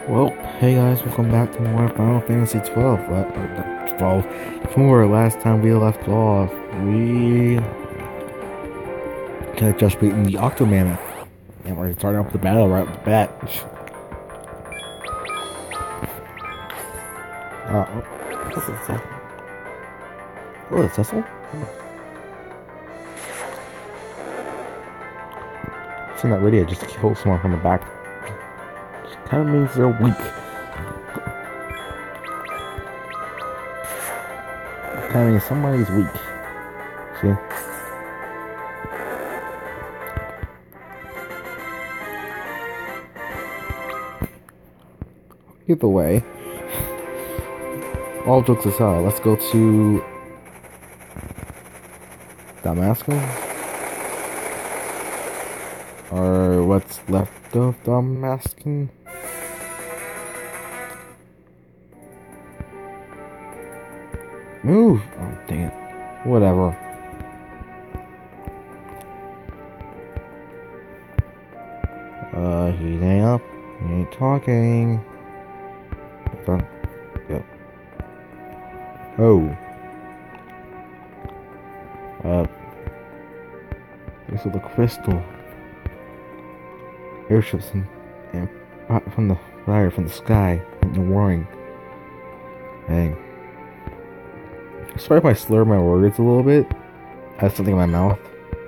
Well, hey guys, welcome back to more Final Fantasy 12. 12. From last time we left off, we had just beaten the Octomammoth. And we're starting off the battle right off the bat. What's this? Oh, it's Cecil? It's not ready just to kill someone from the back. Which kind of means they're weak. Kind of means somebody's weak. See? Either way, all jokes aside, let's go to Damascus, or what's left of Damascus. Move! Oh, dang it. Whatever. He ain't up. He ain't talking. Yep. Oh. This is the crystal. Airships and from the fire from the sky and the warring. Dang. Sorry if I slur my words a little bit. I have something in my mouth.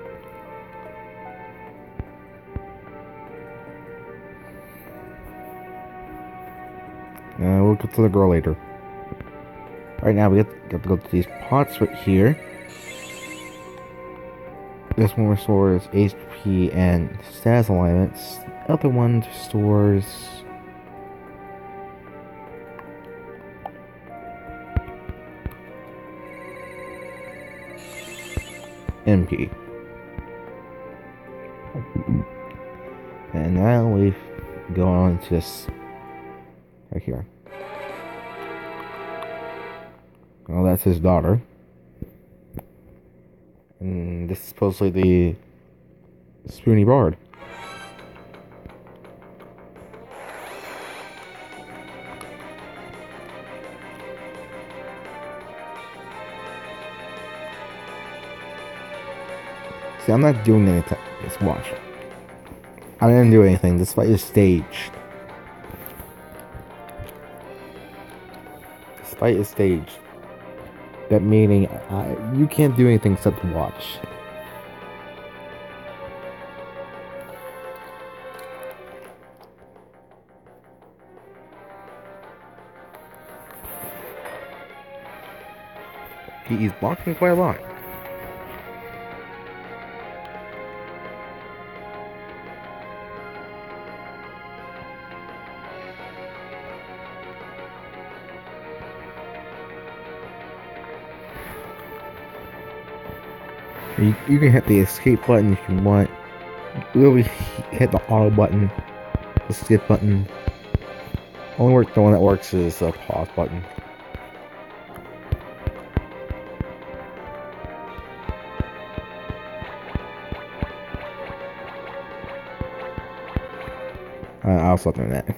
We'll get to the girl later. Right now, we have to go to these pots right here. This one restores HP and status alignments. The other one restores MP. And now we go on to this right here. Well, that's his daughter. And this is supposedly the Spoony Bard. See, I'm not doing anything. Just watch. I didn't do anything. This fight is staged. This fight is staged. That meaning, you can't do anything except watch. He's blocking quite a lot. You can hit the escape button if you want. Literally hit the auto button, the skip button. The one that works is the pause button. I also learned that.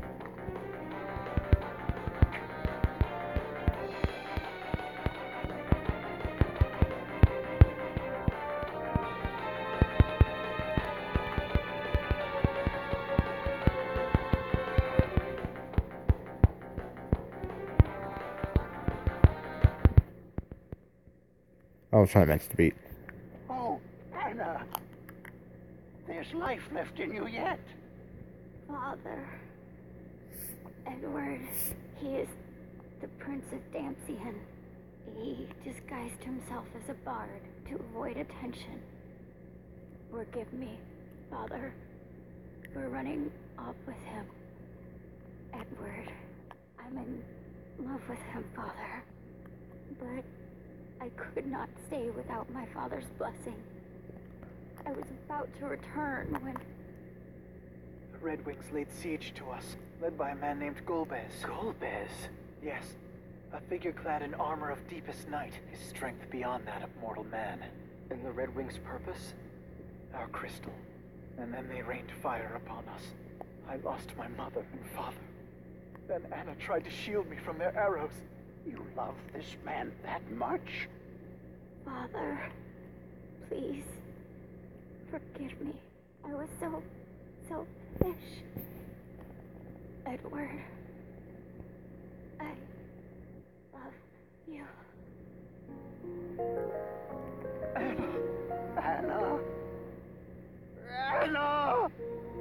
I was trying to match the beat. Oh, Anna! There's life left in you yet. Father. Edward, he is the Prince of Damcian. He disguised himself as a bard to avoid attention. Forgive me, Father, for running off with him. Edward, I'm in love with him, Father. But I could not stay without my father's blessing. I was about to return when... The Red Wings laid siege to us, led by a man named Golbez. Golbez? Yes. A figure clad in armor of deepest night, his strength beyond that of mortal man. And the Red Wings' purpose? Our crystal. And then they rained fire upon us. I lost my mother and father. Then Anna tried to shield me from their arrows. You love this man that much? Father, please, forgive me. I was so selfish. Edward, I love you. Anna! Anna! Anna!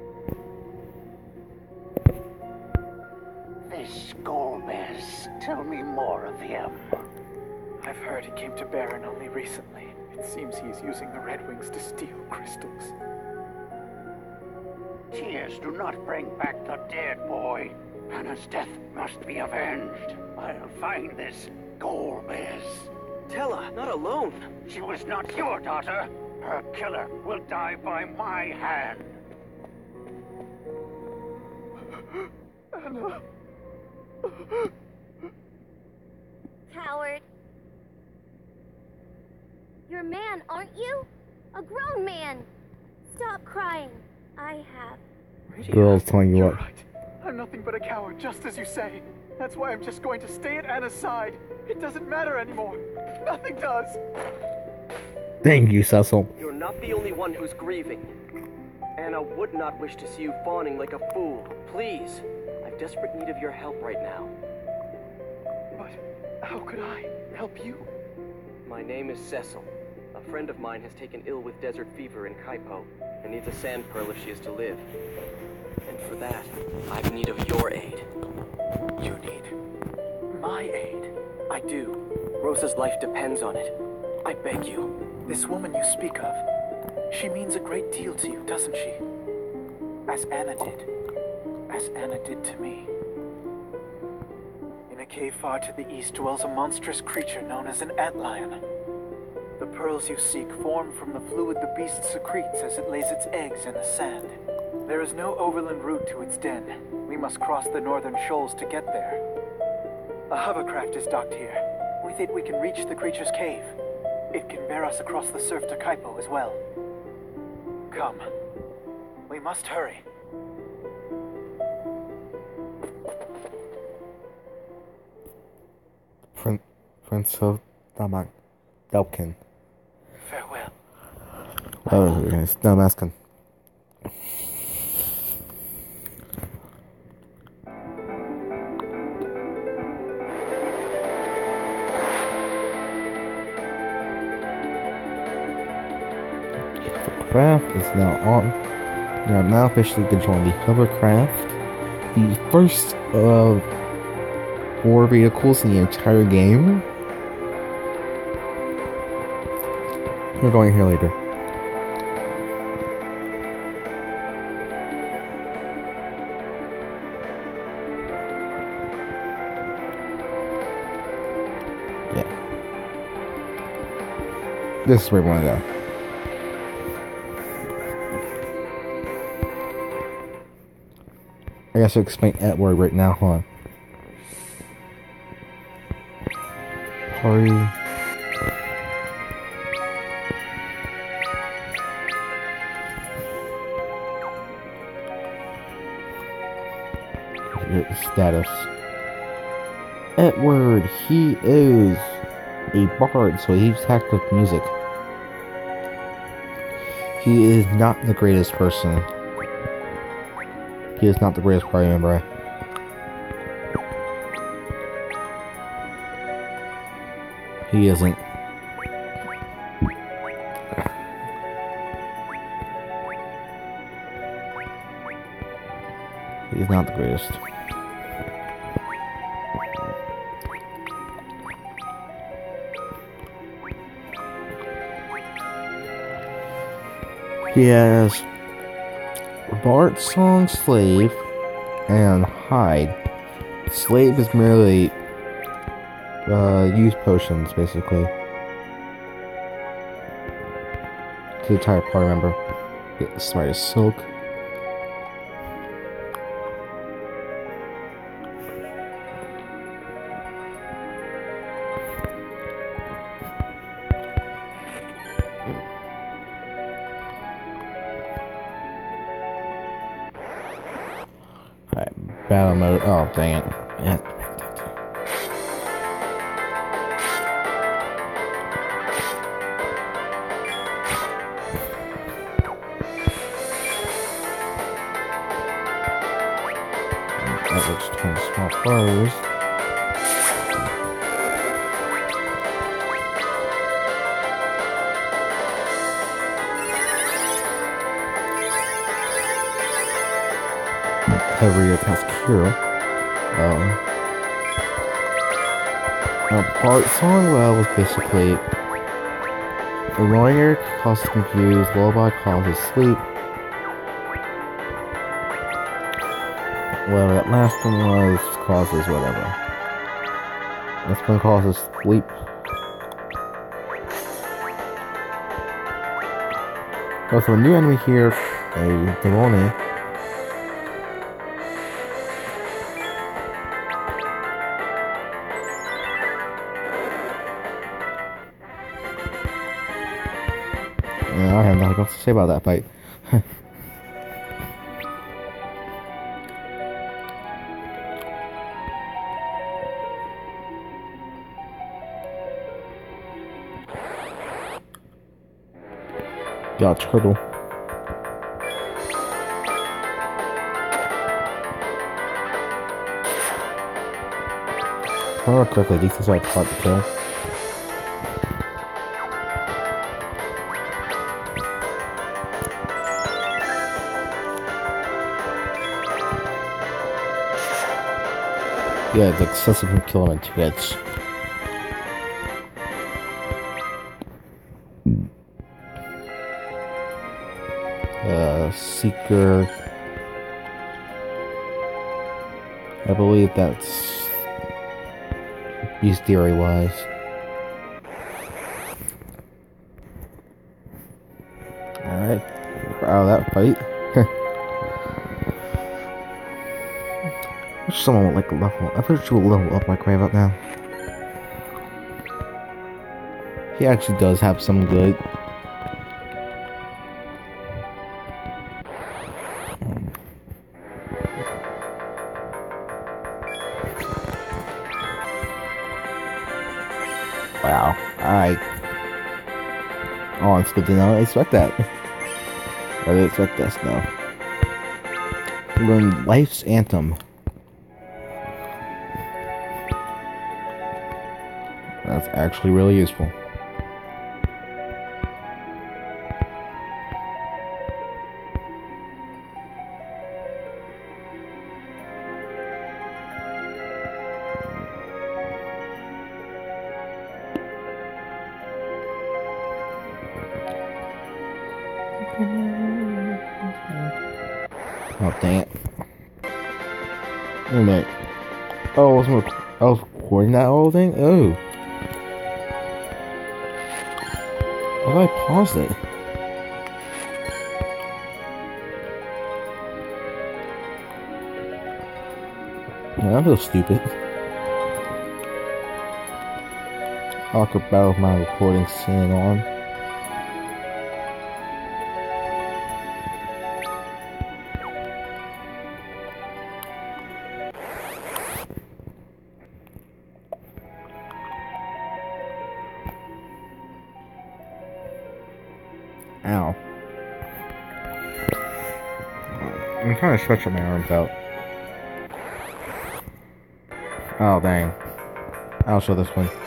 This Golbez. Tell me more of him. I've heard he came to Baron only recently. It seems he is using the Red Wings to steal crystals. Tears do not bring back the dead, boy. Anna's death must be avenged. I'll find this Golbez. Tella, not alone. She was not your daughter. Her killer will die by my hand. Anna. Coward. You're a man, aren't you? A grown man. Stop crying. I have. Girl's telling you You're what. right. I'm nothing but a coward, just as you say. That's why I'm just going to stay at Anna's side. It doesn't matter anymore. Nothing does. Thank you, Cecil. You're not the only one who's grieving. Anna would not wish to see you fawning like a fool. Please, I've desperate need of your help right now. But how could I help you? My name is Cecil. A friend of mine has taken ill with desert fever in Kaipo and needs a sand pearl if she is to live. And for that, I've need of your aid. You need my aid. I do. Rosa's life depends on it. I beg you. This woman you speak of, she means a great deal to you, doesn't she? As Anna did. As Anna did to me. In a cave far to the east dwells a monstrous creature known as an antlion. The pearls you seek form from the fluid the beast secretes as it lays its eggs in the sand. There is no overland route to its den. We must cross the northern shoals to get there. A hovercraft is docked here. With it we can reach the creature's cave. It can bear us across the surf to Kaipo as well. Come. We must hurry. Prince of Dalkin. Farewell. Oh, yes, Damascus. Craft is now on. We are now officially controlling the hovercraft, the first of 4 vehicles in the entire game. We're going here later. Yeah. This is where we want to go. I guess I'll explain Edward right now, huh? Party. Status. Edward, he is a bard, so he's hacked with music. He is not the greatest person. He is not the greatest party member. He isn't. He's not the greatest. He has Bart, Song, Slave, and Hide. Slave is merely use potions, basically. To the entire party member. Get the smartest Silk. Alright, battle mode. Oh, dang it. Yeah. That looks 20 small clothes. Every task hero. Part song was basically annoying, causes confused, lullaby causes sleep. Whatever that last one was causes whatever. This one causes sleep. Also, a new enemy here, a Demone. I have nothing else to say about that fight. Yeah, turtle. If I remember correctly, these things are hard to kill. Yeah, the excessive can kill him in 2 hits. Seeker. I believe that's Beast Theory wise. Alright. Wow, that fight. I wish someone would like level. I wish you would level up like Grave up now. He actually does have some good. Wow. Oh, it's good to know. I expect that. I didn't expect this, though. Learn Life's Anthem. That's actually really useful. Oh, dang it. Wait a minute. Oh, I was recording that whole thing? Oh. Why did I pause it? Yeah, that feels stupid. Awkward battle with my recording staying on. Ow. I'm trying to stretch my arms out. Oh, dang. I'll show this one.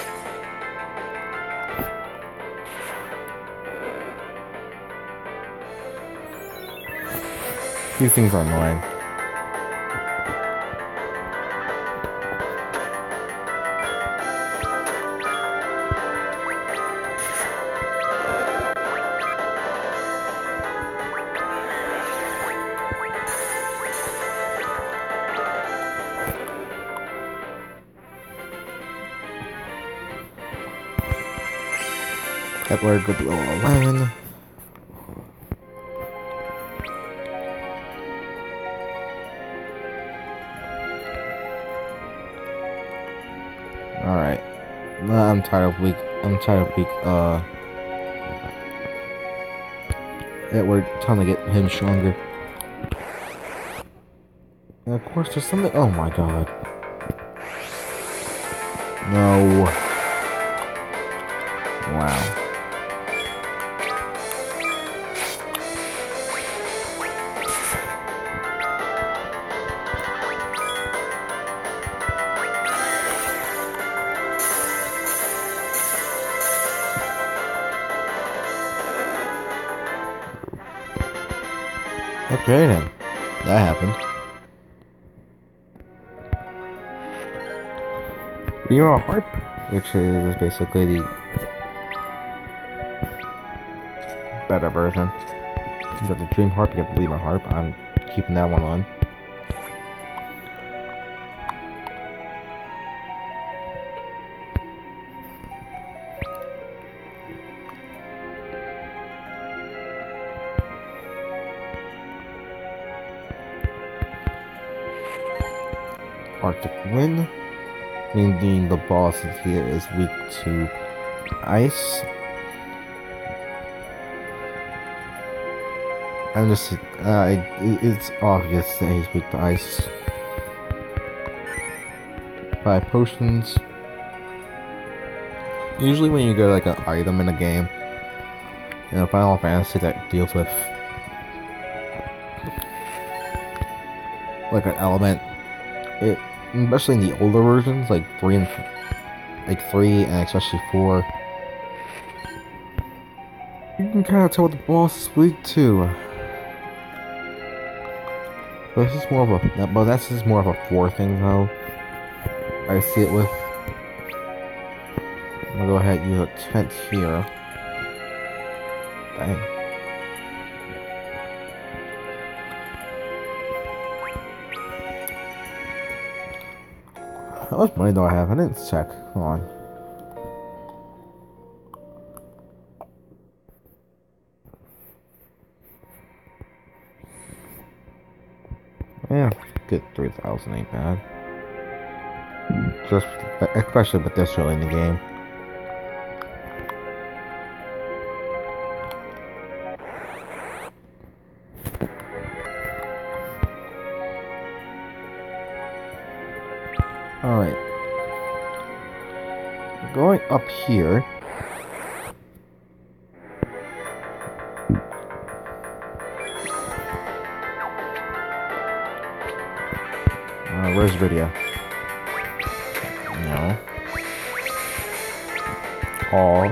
These things are annoying. Edward good level 11. Alright. I'm tired of weak. Edward, time to get him stronger. And of course, there's something. Oh my god. No. Wow. Okay then. That happened. You're a harp, which is basically the better version. You got the Dream Harp, you got the Lemur Harp. I'm keeping that one on. Arctic Wind, meaning the boss here is weak to ice. I'm just, it's obvious that he's weak to ice. 5 potions. Usually when you get like an item in a game, you know, Final Fantasy that deals with like an element, it, especially in the older versions, like 3 and especially 4, you can kind of tell what the boss is weak to. But this is more of a, but that's just more of a 4 thing though. I see it with. I'm gonna go ahead and use a tent here. Dang. How much money do I have? I didn't check. Hold on. Yeah, get 3,000 ain't bad. Just, especially with this early in the game. Alright. Going up here. Where's video? No. All.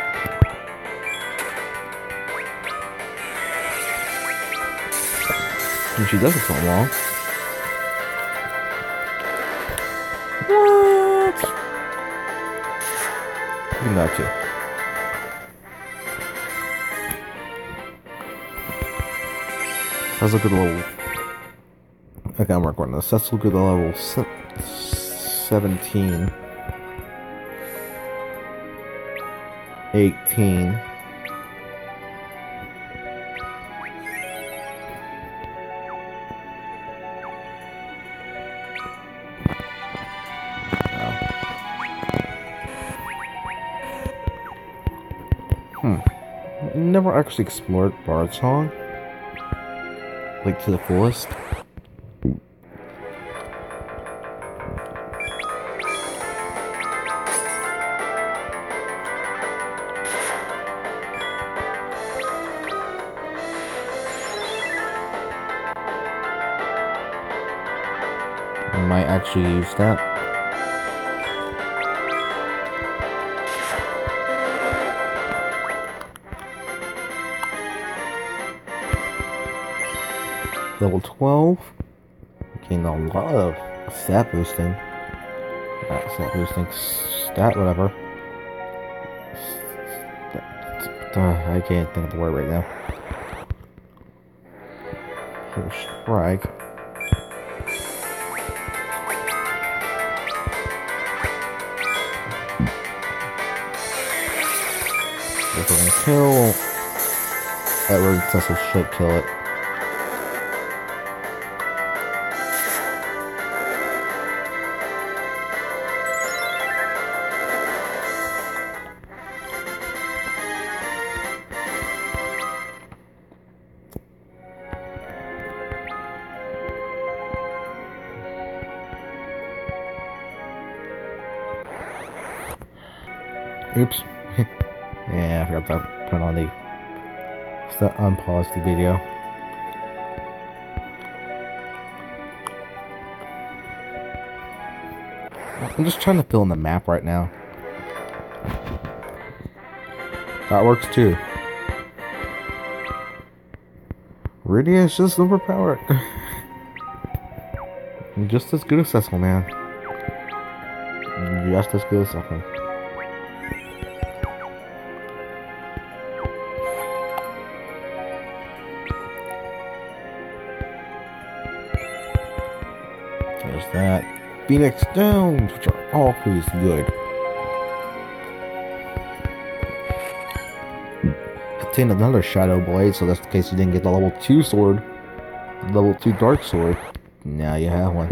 And she does it so long. What? Look at that too. That's a good little. Okay, I'm working on this. Let's look at the level 17. 18. Never actually explored Bard Song, like to the fullest. I might actually use that. Level 12. Gained a lot of stat boosting. Stat boosting. Stat whatever. I can't think of the word right now. Here's Strike. If we can kill Edward, Cecil should kill it. Oops. Yeah, I forgot to put on the... unpause the video. I'm just trying to fill in the map right now. That works too. Rydia is just overpowered. Just as good as Cecil, man. Just as good as Cecil. There's that. Phoenix Stones, which are always good. Obtain another Shadow Blade, so that's the case you didn't get the level 2 sword. The level 2 Dark Sword. Now you have one.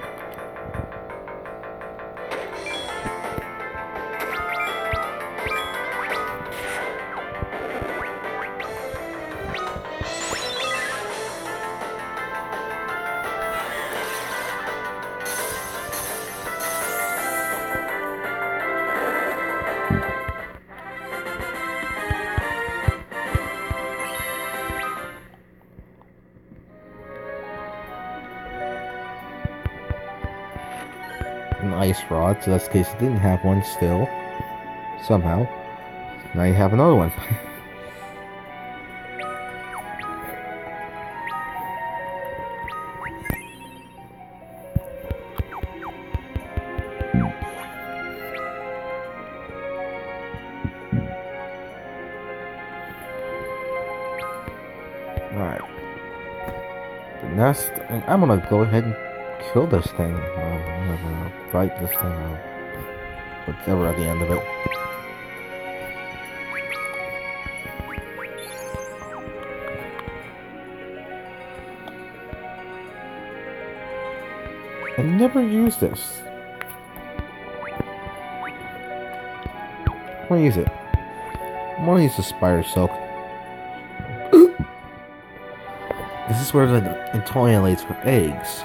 An ice rod, so that's the case you didn't have one still. Somehow. Now you have another one. Alright. The next, I'm gonna go ahead and kill this thing. Fight this thing. Whatever at the end of it. I never used this. I'm gonna use it. I'm gonna use the Spire Silk. This is where the Antonian for eggs.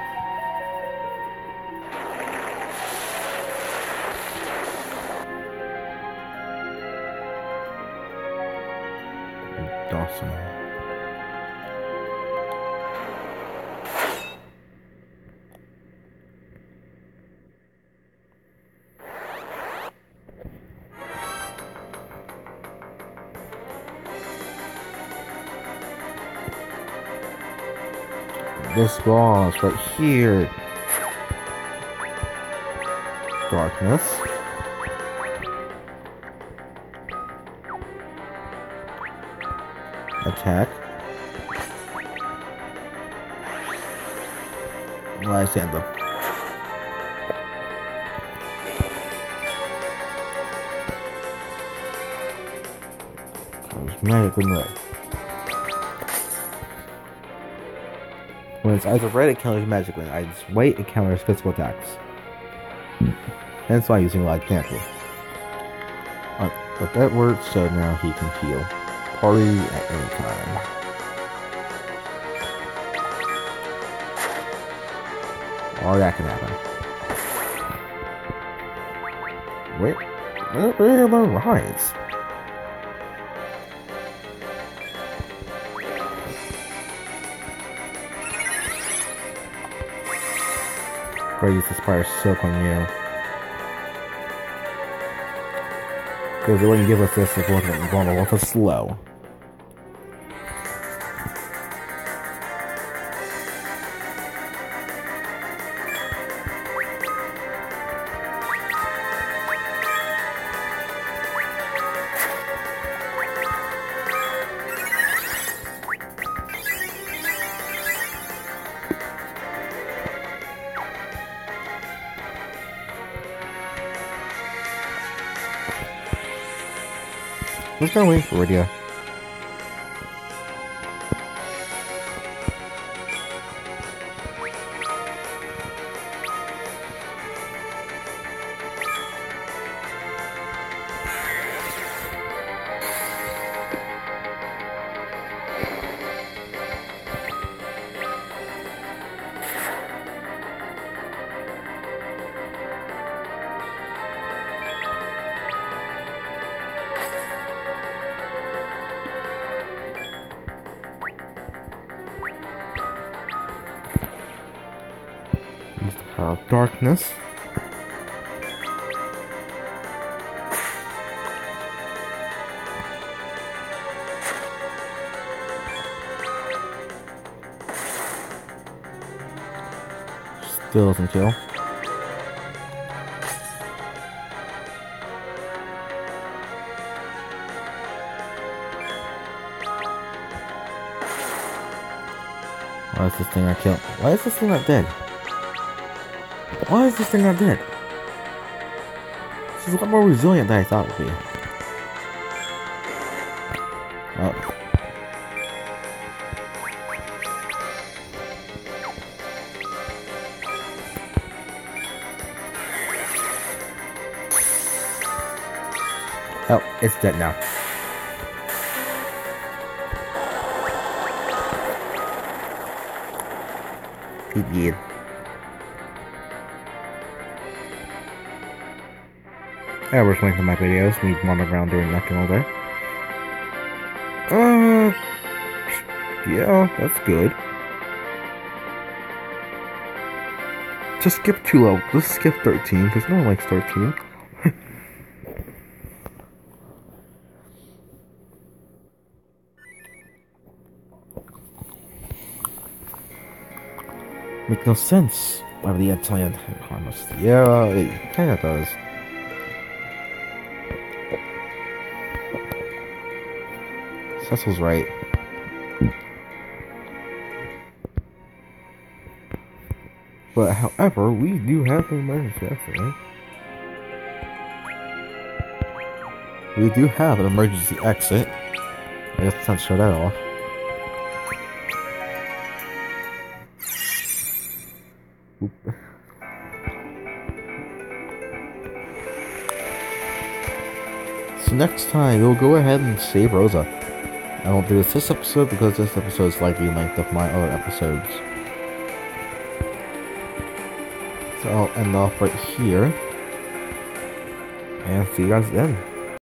Awesome. This boss right here. Darkness. Attack. Last anthem. Cosmetic and red. When its eyes are red, it counters magic. When its white, it counters physical attacks. Hence why I'm using Light Canopy. But that works, so now he can heal. Party at any time. Or that can happen. Wait, where are the rides? Go use the Spire Silk on you. Because it wouldn't give us this if it wasn't vulnerable to slow. Let's go wait for Rydia. Use the power of darkness. Still doesn't kill. Why is this thing not killed? Why is this thing not dead? Why is this thing not dead? This is a lot more resilient than I thought it would be. Oh. Oh, it's dead now. Idiot. I was looking my videos, me wandering around doing nothing all day. Yeah, that's good. Just skip 2 levels. Just skip 13, because no one likes 13. Make no sense. Why would the Italian harmless? Yeah, it kinda does. Cecil's right. But however, we do have an emergency exit, right? We do have an emergency exit. I guess it's not shut that off. Oop. So next time, we'll go ahead and save Rosa. I won't do this episode because this episode is likely length of my other episodes. So I'll end off right here. And see you guys then.